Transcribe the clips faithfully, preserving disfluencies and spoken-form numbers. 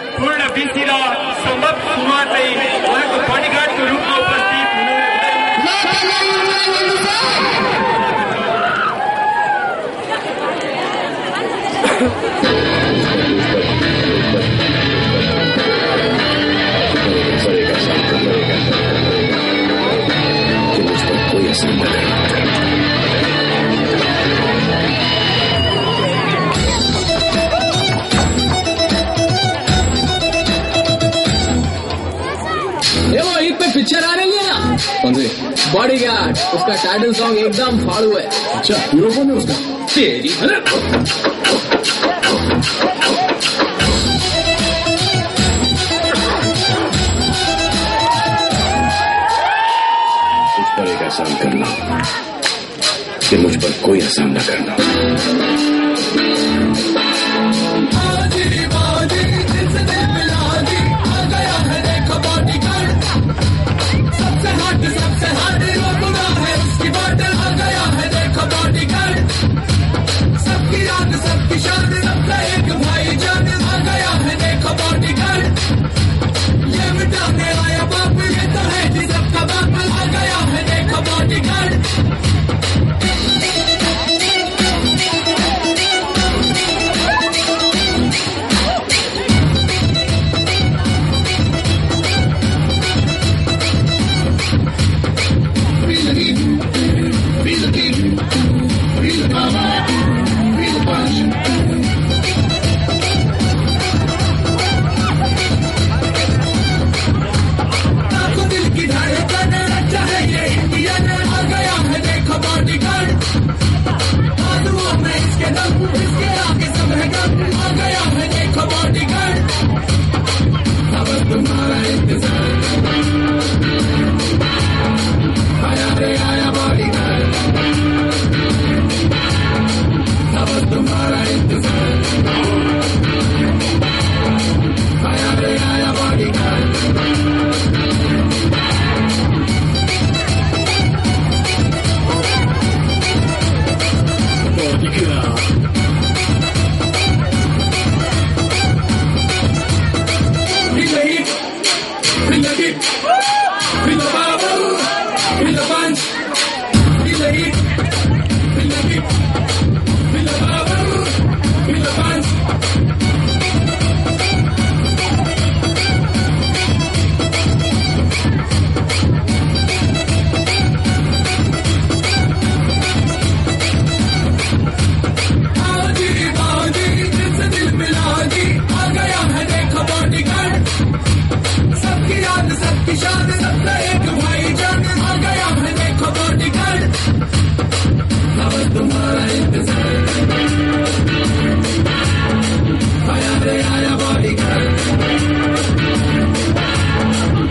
पूर्ण बीसी र सम्भव कुमार चाहिँ उहाँको बडीगार्डको रूपमा उपस्थित कोई असर न करना। ये वो ईद पे पिक्चर आ रही है ना? कौन सी? बॉडीगार्ड। उसका टाइटल सॉन्ग एकदम फाड़ू है। अच्छा, हीरो कौन है उसका? तेरी मुझ पर एक एहसान करना कि मुझ पर कोई एहसान न करना।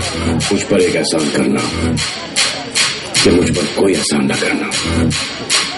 मुझ पर एक एहसान करना कि मुझ पर कोई एहसान न करना।